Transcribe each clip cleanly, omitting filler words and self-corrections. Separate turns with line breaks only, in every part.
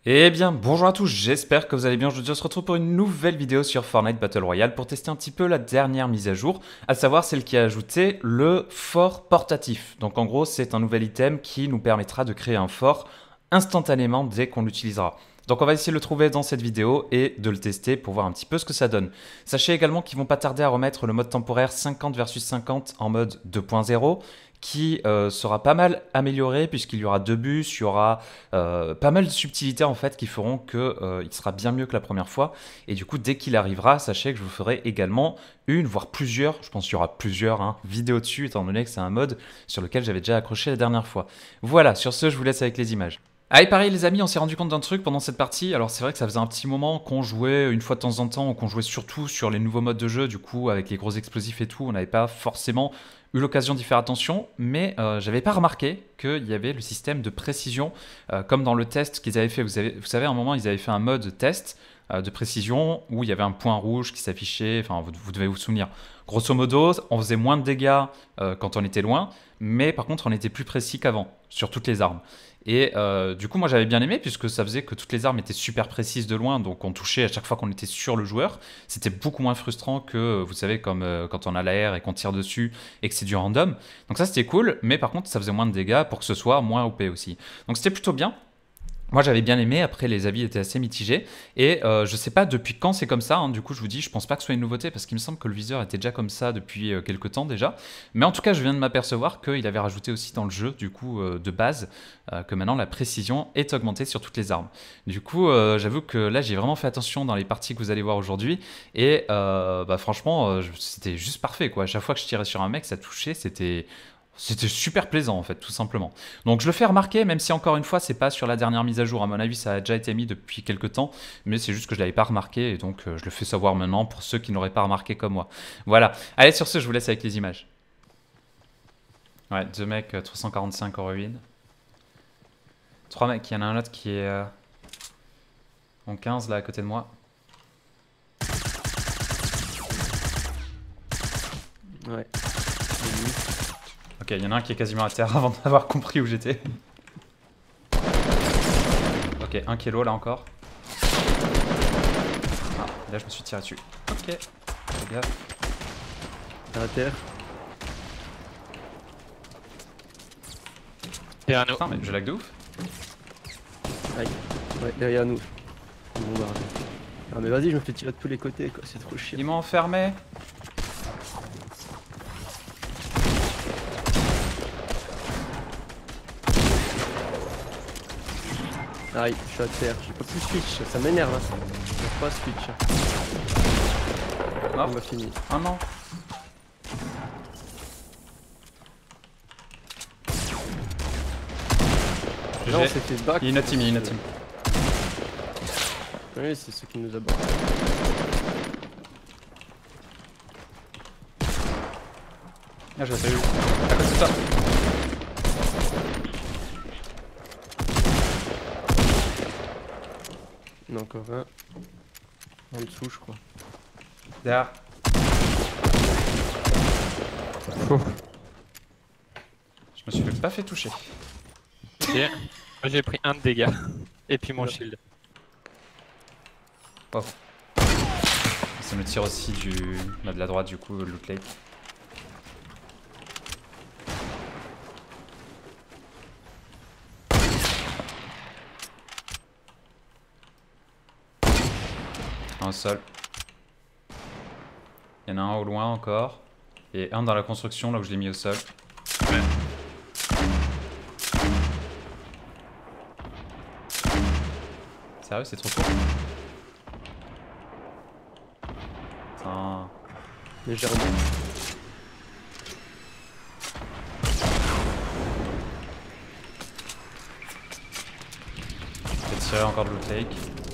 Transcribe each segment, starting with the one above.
Eh bien, bonjour à tous, j'espère que vous allez bien. Aujourd'hui, on se retrouve pour une nouvelle vidéo sur Fortnite Battle Royale pour tester un petit peu la dernière mise à jour, à savoir celle qui a ajouté le fort portatif. Donc en gros, c'est un nouvel item qui nous permettra de créer un fort instantanément dès qu'on l'utilisera. Donc on va essayer de le trouver dans cette vidéo et de le tester pour voir un petit peu ce que ça donne. Sachez également qu'ils vont pas tarder à remettre le mode temporaire 50 versus 50 en mode 2.0 qui sera pas mal amélioré puisqu'il y aura 2 bus, il y aura pas mal de subtilités en fait qui feront que il sera bien mieux que la première fois. Et du coup, dès qu'il arrivera, sachez que je vous ferai également une, voire plusieurs, je pense qu'il y aura plusieurs vidéos dessus étant donné que c'est un mode sur lequel j'avais déjà accroché la dernière fois. Voilà, sur ce, je vous laisse avec les images. Allez, pareil les amis, on s'est rendu compte d'un truc pendant cette partie. Alors c'est vrai que ça faisait un petit moment qu'on jouait une fois de temps en temps, qu'on jouait surtout sur les nouveaux modes de jeu, du coup avec les gros explosifs et tout, on n'avait pas forcément eu l'occasion d'y faire attention, mais j'avais pas remarqué qu'il y avait le système de précision, comme dans le test qu'ils avaient fait. Vous savez, à un moment, ils avaient fait un mode test de précision où il y avait un point rouge qui s'affichait, enfin vous devez vous souvenir. Grosso modo, on faisait moins de dégâts quand on était loin, mais par contre on était plus précis qu'avant, sur toutes les armes. Et du coup, moi j'avais bien aimé puisque ça faisait que toutes les armes étaient super précises de loin, donc on touchait à chaque fois qu'on était sur le joueur. C'était beaucoup moins frustrant que, vous savez, comme quand on a l'AR et qu'on tire dessus et que c'est du random. Donc ça c'était cool, mais par contre ça faisait moins de dégâts pour que ce soit moins OP aussi. Donc c'était plutôt bien. Moi j'avais bien aimé, après les avis étaient assez mitigés et je sais pas depuis quand c'est comme ça, du coup je vous dis je pense pas que ce soit une nouveauté parce qu'il me semble que le viseur était déjà comme ça depuis quelques temps déjà, mais en tout cas je viens de m'apercevoir qu'il avait rajouté aussi dans le jeu du coup de base que maintenant la précision est augmentée sur toutes les armes. Du coup j'avoue que là j'ai vraiment fait attention dans les parties que vous allez voir aujourd'hui et franchement c'était juste parfait quoi, à chaque fois que je tirais sur un mec ça touchait, c'était super plaisant en fait, tout simplement. Donc je le fais remarquer, même si encore une fois c'est pas sur la dernière mise à jour, à mon avis ça a déjà été mis depuis quelques temps, mais c'est juste que je l'avais pas remarqué et donc je le fais savoir maintenant pour ceux qui n'auraient pas remarqué comme moi. Voilà, allez sur ce je vous laisse avec les images. Ouais, 2 mecs 345 en ruine. 3 mecs, il y en a un autre qui est en 15 là à côté de moi.
Ouais.
Ok, il y en a un qui est quasiment à terre avant d'avoir compris où j'étais. Ok, un qui est low là encore. Ah, là je me suis tiré dessus. Ok, fais gaffe.
À terre.
Derrière nous.
Putain, mais je lag de ouf.
Aïe. Ouais, derrière nous. Bon, bah, ah mais vas-y, je me fais tirer de tous les côtés quoi, c'est trop chiant.
Ils m'ont enfermé.
Aïe, je suis à terre, j'ai pas pu switch, ça m'énerve hein. Je peux pas switch.
Mort.
On m'a fini.
Oh non.
Là on s'est fait back.
Il y a une autre team, il y a une autre team.
Oui, c'est ce qui nous aborde.
Ah, je sais où. À côté de toi.
Il y en a encore un. En dessous je crois.
Derrière. Je me suis pas fait toucher.
Ok. Moi j'ai pris un de dégâts. Et puis mon shield.
Oh. Ça me tire aussi de la droite du coup, loot lake. Un au sol. Il y en a un au loin encore. Et un dans la construction là où je l'ai mis au sol.
Ouais.
Sérieux, c'est trop court. Putain.
Légèrement.
Je vais tirer encore de loot lake.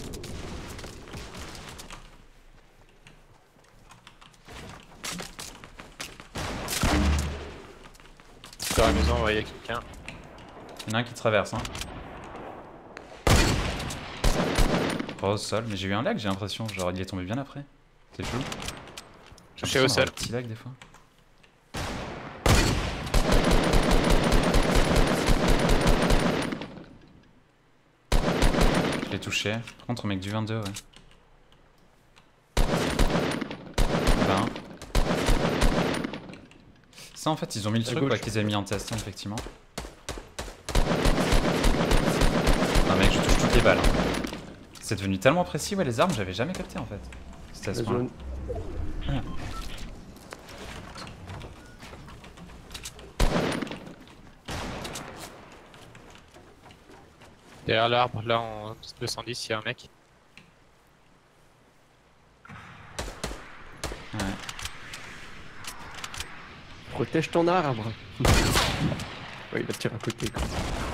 Dans la maison, ouais, il y a quelqu'un.
Il y en a un qui traverse, Oh, au sol, mais j'ai eu un lag, j'ai l'impression. Genre, il est tombé bien après. C'est chelou.
Touché au sol.
Un petit lag des fois. touché. Par contre, mec du 22, ouais. 20. Ça, en fait, ils ont mis le truc quoi, qu'ils avaient mis en test, hein, effectivement. Ah, mec, je touche toutes les balles. Hein. C'est devenu tellement précis, ouais, les armes, j'avais jamais capté en fait. C'était à ce point.
Derrière l'arbre, là en 210, il y a un mec.
Ouais.
Protège ton arbre. Ouais, il va tirer à côté quoi.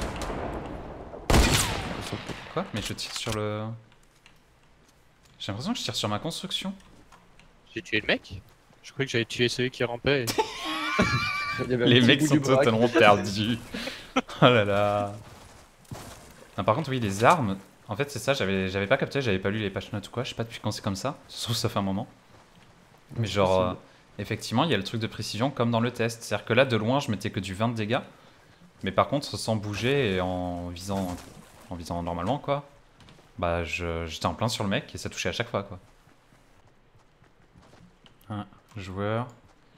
Quoi? Mais je tire sur le... J'ai l'impression que je tire sur ma construction.
J'ai tué le mec? Je croyais que j'avais tué celui qui rampait.
Les mecs sont totalement perdus. Oh là là. Ah, par contre, oui, les armes. En fait, c'est ça, j'avais pas capté, j'avais pas lu les patch notes ou quoi. Je sais pas depuis quand c'est comme ça. Ça se trouve, ça fait un moment. Mais genre, effectivement, il y a le truc de précision comme dans le test. C'est-à-dire que là, de loin, je mettais que du 20 de dégâts. Mais par contre, sans bouger et en visant normalement, quoi. Bah, j'étais en plein sur le mec et ça touchait à chaque fois, quoi. Un joueur.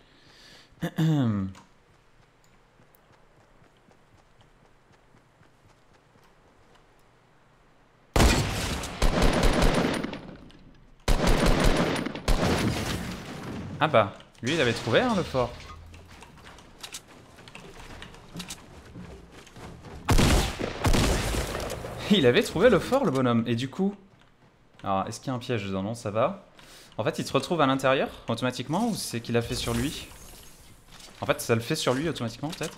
Ah bah, lui il avait trouvé hein, le fort. Il avait trouvé le fort le bonhomme. Et du coup... Alors, est-ce qu'il y a un piège dedans? Non, ça va. En fait, il se retrouve à l'intérieur automatiquement ou c'est qu'il a fait sur lui? En fait, ça le fait sur lui automatiquement peut-être.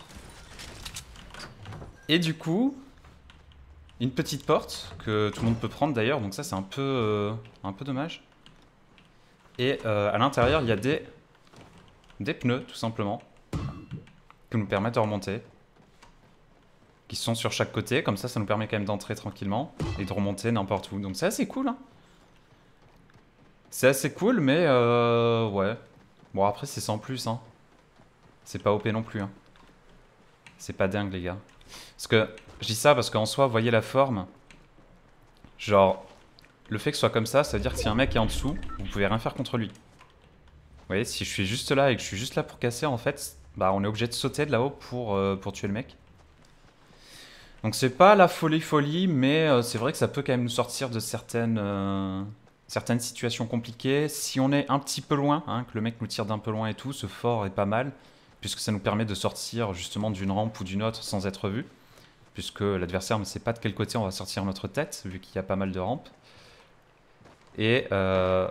Et du coup... Une petite porte que tout le monde peut prendre d'ailleurs. Donc ça c'est un peu dommage. Et à l'intérieur, il y a des pneus, tout simplement, qui nous permettent de remonter. Qui sont sur chaque côté, comme ça nous permet quand même d'entrer tranquillement et de remonter n'importe où. Donc c'est assez cool, hein. C'est assez cool, mais ouais. Bon, après, c'est sans plus, hein. C'est pas OP non plus, hein. C'est pas dingue, les gars. Parce que, je dis ça parce qu'en soi, vous voyez la forme. Genre... Le fait que ce soit comme ça veut dire que si un mec est en dessous, vous pouvez rien faire contre lui. Vous voyez, si je suis juste là et que je suis juste là pour casser, en fait, bah on est obligé de sauter de là-haut pour tuer le mec. Donc c'est pas la folie, mais c'est vrai que ça peut quand même nous sortir de certaines situations compliquées. Si on est un petit peu loin, hein, que le mec nous tire d'un peu loin et tout, ce fort est pas mal, puisque ça nous permet de sortir justement d'une rampe ou d'une autre sans être vu. Puisque l'adversaire ne sait pas de quel côté on va sortir notre tête, vu qu'il y a pas mal de rampes. Et ça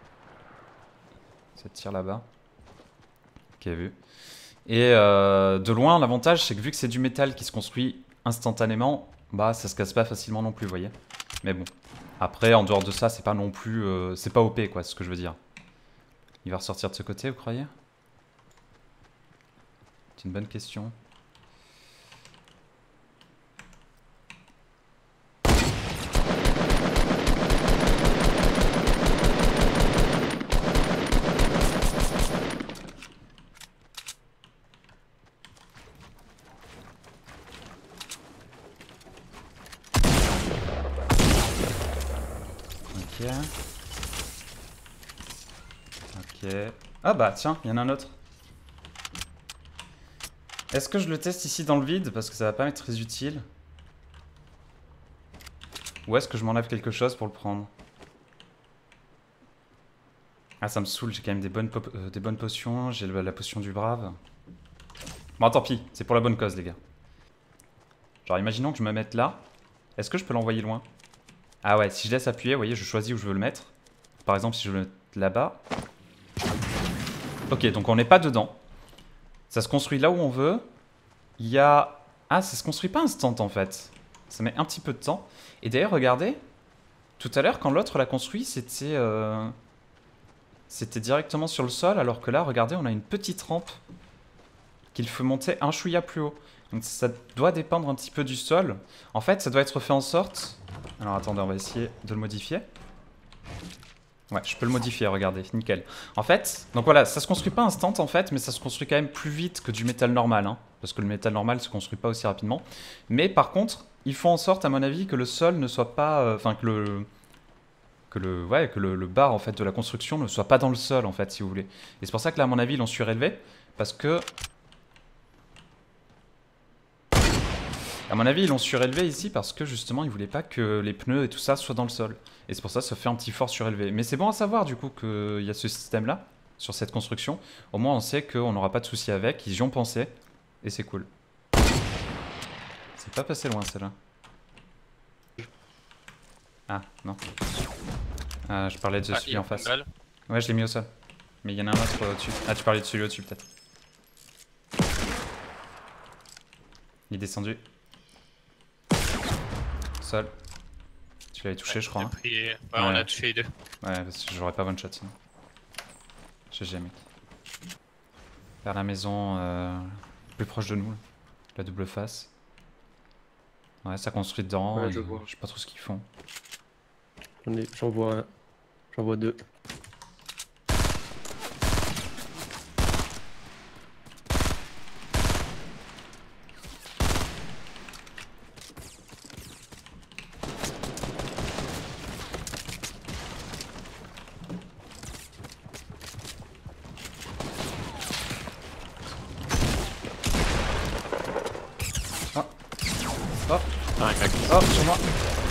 tire là-bas. Ok, vu. Et de loin, l'avantage, c'est que vu que c'est du métal qui se construit instantanément, bah ça se casse pas facilement non plus, vous voyez. Mais bon. Après, en dehors de ça, c'est pas non plus... c'est pas OP, quoi, c'est ce que je veux dire. Il va ressortir de ce côté, vous croyez? C'est une bonne question. Ok. Ah bah tiens, il y en a un autre. Est-ce que je le teste ici dans le vide? Parce que ça va pas m'être très utile. Ou est-ce que je m'enlève quelque chose pour le prendre? Ah ça me saoule, j'ai quand même des bonnes potions. J'ai la potion du brave. Bon tant pis, c'est pour la bonne cause les gars. Genre imaginons que je me mette là. Est-ce que je peux l'envoyer loin? Ah ouais, si je laisse appuyer, vous voyez, je choisis où je veux le mettre. Par exemple, si je veux le mettre là-bas. Ok, donc on n'est pas dedans. Ça se construit là où on veut. Il y a... Ah, ça se construit pas instant en fait. Ça met un petit peu de temps. Et d'ailleurs, regardez. Tout à l'heure, quand l'autre l'a construit, c'était directement sur le sol. Alors que là, regardez, on a une petite rampe qu'il faut monter un chouïa plus haut. Donc ça doit dépendre un petit peu du sol. En fait, ça doit être fait en sorte... Alors attendez, on va essayer de le modifier. Ouais, je peux le modifier, regardez, nickel. En fait, donc voilà, ça se construit pas instant en fait, mais ça se construit quand même plus vite que du métal normal. Hein, parce que le métal normal se construit pas aussi rapidement. Mais par contre, ils font en sorte, à mon avis, que le sol ne soit pas... Enfin, ouais, que le bar en fait, de la construction ne soit pas dans le sol, en fait, si vous voulez. Et c'est pour ça que là, à mon avis, ils l'ont surélevé. Parce que... À mon avis, ils l'ont surélevé ici parce que, justement, ils voulaient pas que les pneus et tout ça soient dans le sol. Et c'est pour ça que ça fait un petit fort surélevé. Mais c'est bon à savoir, du coup, qu'il y a ce système-là, sur cette construction. Au moins, on sait qu'on n'aura pas de soucis avec. Ils y ont pensé. Et c'est cool. C'est pas passé loin, celle-là. Ah, non. Ah, je parlais de
Ah,
celui en face.
balle.
Ouais, je l'ai mis au sol. Mais il y en a un autre au-dessus. Ah, tu parlais de celui au-dessus, peut-être. Il est descendu. Sol. Tu l'avais touché, je crois. Hein.
Ouais, on a touché les deux.
Ouais, parce que j'aurais pas one shot sinon. GG, mec. Vers la maison plus proche de nous. Là. La double face. Ouais, ça construit dedans.
Ouais, je vois.
Je sais pas trop ce qu'ils font.
J'en vois un. J'en vois deux.
Oh,
Ah, mec.
oh, sur moi.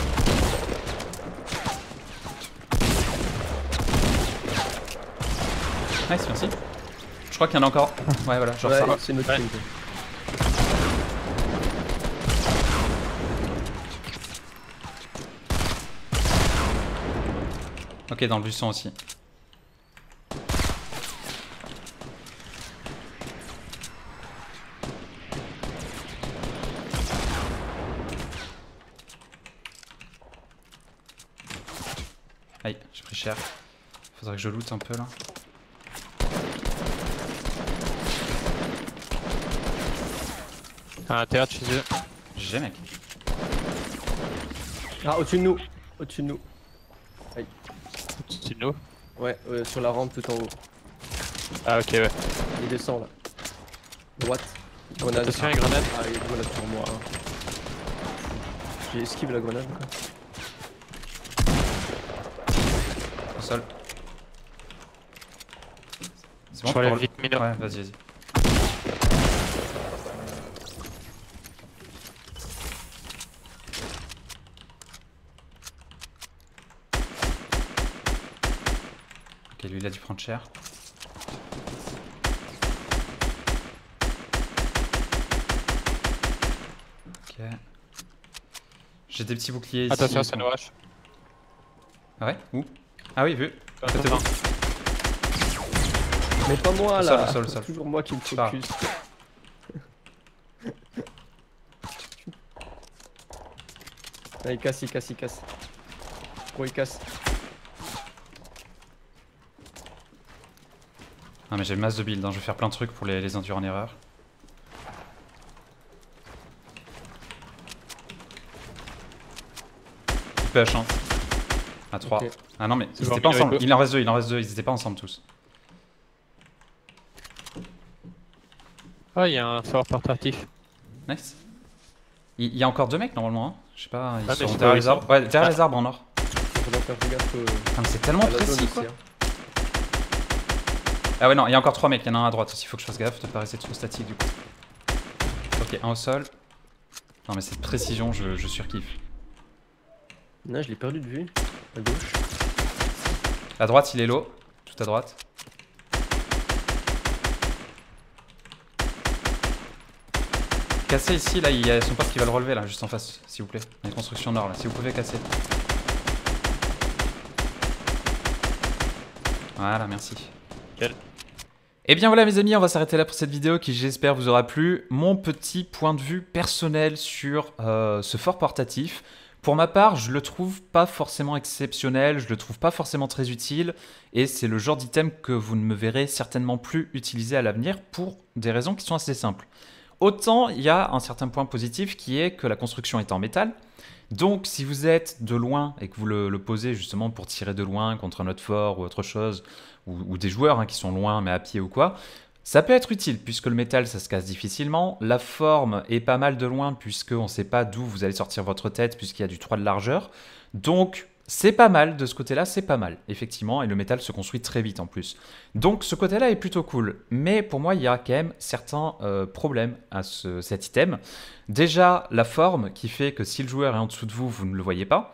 Nice, merci. Je crois qu'il y en a encore. Ouais, voilà, genre
Ouais,
ça.
c'est notre
Ouais.
team.
Ok, dans le buisson aussi. Aïe, j'ai pris cher. Faudrait que je loot un peu là.
À l'intérieur de chez eux.
GG, mec.
Ah, au-dessus de nous. Au-dessus de nous.
Au-dessus de nous.
Ouais, sur la rampe tout en haut.
Ah, ok, ouais.
Il descend là. Droite. Grenade.
Attention, les grenades.
Ah, il y a une grenade sur moi. Hein. J'ai esquivé la grenade. Quoi.
Au sol. C'est
Je
pour
relève
le-
vite Mino.
Ouais, vas-y, vas-y. Ok, lui il a dû prendre cher. Ok. J'ai des petits boucliers ici.
Attention, ça nous rush.
Ah ouais? Où? Ah oui, vu. Côté
Attends.
vous.
Mais pas moi
Au
là.
sol, au sol, au sol.
C'est toujours moi qui me
Ah.
focus. Ah, il casse, il casse, il casse. Gros, il casse.
Ah mais j'ai masse de build, hein. Je vais faire plein de trucs pour les induire en erreur. PH hein. À 3.
Ok.
Ah non mais ils
bon,
étaient pas
Mino
ensemble.
Echo.
Il en reste deux, il en reste deux. Ils étaient pas ensemble tous.
Ah, il y a un fort portatif.
Nice. Il y a encore deux mecs normalement. Hein. Je sais pas, ils
mais je
sont
sais pas
derrière
où
les
ils
arbres.
sont.
Ouais, derrière
Ah.
les arbres en or.
Faudra faire gaffe
Ah, mais c'est tellement
à la zone
précis
aussi,
quoi.
hein.
Ah ouais non, il y a encore 3 mecs, il y en a un à droite aussi, il faut que je fasse gaffe de pas rester trop statique du coup. Ok, un au sol. Non mais cette précision, je surkiffe.
Non, je l'ai perdu de vue. À gauche.
À droite il est low, tout à droite. Cassez ici, là il y a son pote qui va le relever là, juste en face, s'il vous plaît. Dans les constructions nord là, si vous pouvez casser. Voilà, merci.
Nickel.
Et bien voilà mes amis, on va s'arrêter là pour cette vidéo qui j'espère vous aura plu. Mon petit point de vue personnel sur ce fort portatif. Pour ma part, je le trouve pas forcément exceptionnel, je le trouve pas forcément très utile. Et c'est le genre d'item que vous ne me verrez certainement plus utiliser à l'avenir pour des raisons qui sont assez simples. Autant il y a un certain point positif qui est que la construction est en métal. Donc si vous êtes de loin et que vous le posez justement pour tirer de loin contre un autre fort ou autre chose, ou des joueurs hein, qui sont loin mais à pied ou quoi, Ça peut être utile puisque le métal ça se casse difficilement, la forme est pas mal de loin puisqu'on ne sait pas d'où vous allez sortir votre tête puisqu'il y a du 3 de largeur. Donc c'est pas mal de ce côté-là, c'est pas mal, effectivement, et le métal se construit très vite en plus. Donc ce côté-là est plutôt cool, mais pour moi il y a quand même certains problèmes à cet item. Déjà la forme qui fait que si le joueur est en dessous de vous, vous ne le voyez pas.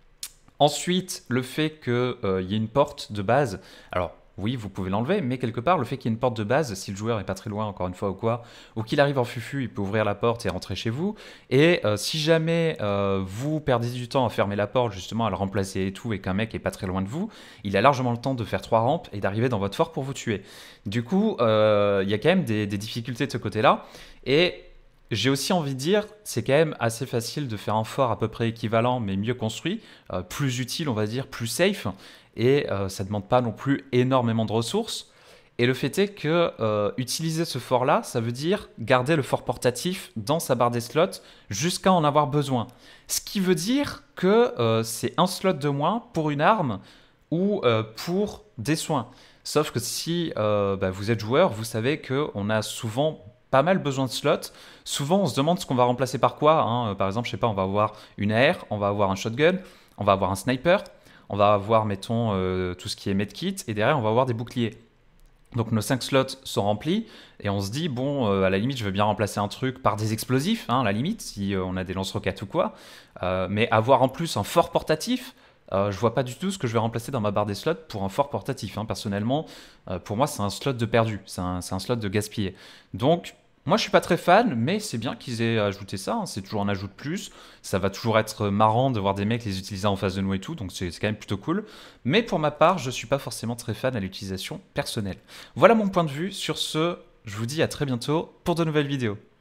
Ensuite, le fait qu'il y ait une porte de base, alors oui, vous pouvez l'enlever, mais quelque part, le fait qu'il y ait une porte de base, si le joueur est pas très loin, encore une fois, ou quoi, ou qu'il arrive en fufu, il peut ouvrir la porte et rentrer chez vous. Et si jamais vous perdez du temps à fermer la porte, justement, à le remplacer et tout, et qu'un mec est pas très loin de vous, il a largement le temps de faire 3 rampes et d'arriver dans votre fort pour vous tuer. Du coup, il y a quand même des difficultés de ce côté-là. Et j'ai aussi envie de dire, c'est quand même assez facile de faire un fort à peu près équivalent, mais mieux construit, plus utile, on va dire, plus safe, et ça ne demande pas non plus énormément de ressources. Et le fait est que utiliser ce fort-là, ça veut dire garder le fort portatif dans sa barre des slots jusqu'à en avoir besoin. Ce qui veut dire que c'est un slot de moins pour une arme ou pour des soins. Sauf que si vous êtes joueur, vous savez qu'on a souvent pas mal besoin de slots. Souvent, on se demande ce qu'on va remplacer par quoi. Hein. Par exemple, je sais pas, on va avoir une AR, on va avoir un shotgun, on va avoir un sniper, on va avoir, mettons, tout ce qui est medkit, et derrière, on va avoir des boucliers. Donc nos 5 slots sont remplis, et on se dit, bon, à la limite, je veux bien remplacer un truc par des explosifs, hein, à la limite, si on a des lance-roquettes ou quoi. Mais avoir en plus un fort portatif, je vois pas du tout ce que je vais remplacer dans ma barre des slots pour un fort portatif. Hein. Personnellement, pour moi, c'est un slot de perdu, c'est un slot de gaspillé. Donc, moi, je suis pas très fan, mais c'est bien qu'ils aient ajouté ça. Hein. C'est toujours un ajout de plus. Ça va toujours être marrant de voir des mecs les utiliser en face de nous et tout, donc c'est quand même plutôt cool. Mais pour ma part, je suis pas forcément très fan à l'utilisation personnelle. Voilà mon point de vue. Sur ce, je vous dis à très bientôt pour de nouvelles vidéos.